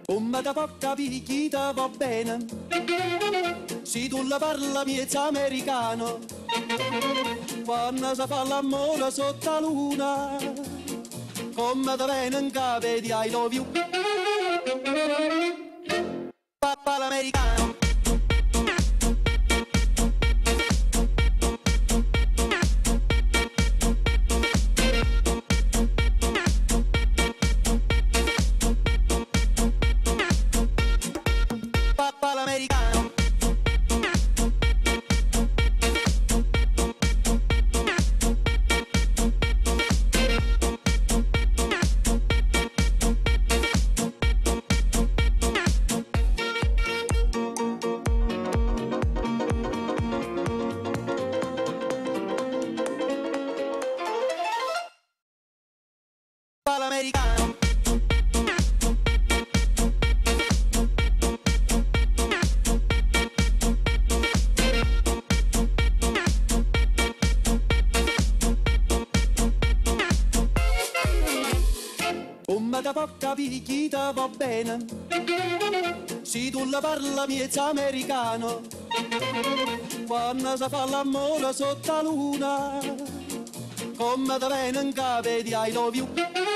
Come da poca picchita va bene, se tu la parla miezza americano, quando si fa l'amore sotto la luna, come da venen cave di I love you. Papà l'americano. Papà l'americano. Papà l'americano. Come da poca picchita va bene, se tu la parla miezza americano, quando si fa l'amore sotto la luna, come da venen cave di I love you.